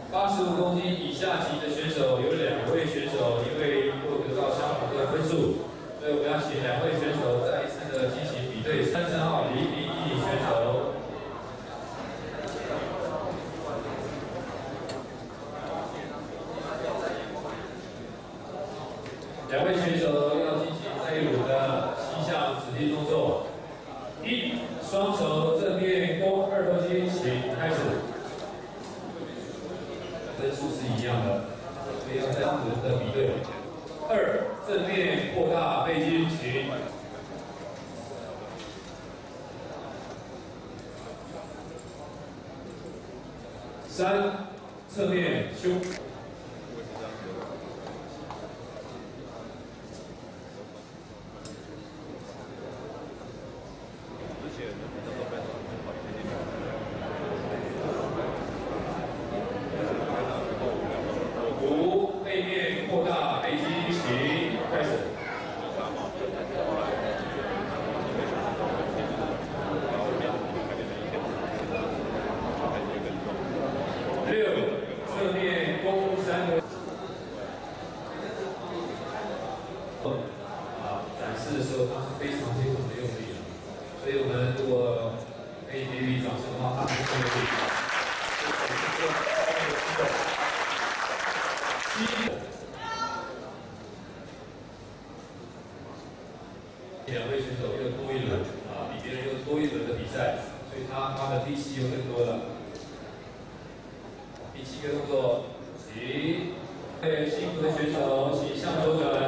85公斤以下级的选手有2位选手，因为获得到相同的分数，所以我们要请2位选手再一次的进行比对。33号李炳义选手。 2位选手要进行这一组的膝项指定动作。双手正面弓2头肌，请开始。分数是一样的，所以要这样子的比对。2，正面扩大背肌，请。3，侧面胸。 5，背面扩大背肌，请开始。6，侧面弓3个。展示的时候他是非常的用力的，所以我们如果可以给予掌声的话，他很用力。2位选手又多一轮比别人又多一轮的比赛，所以他的力气又更多了。第7个动作，请，辛苦的选手，请向左转。